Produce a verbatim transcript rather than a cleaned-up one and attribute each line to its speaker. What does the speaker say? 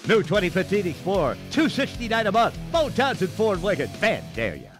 Speaker 1: New twenty fifteen Explorer, two hundred sixty-nine dollars a month. Beau, Townsend, Ford, Lincoln, Vandalia.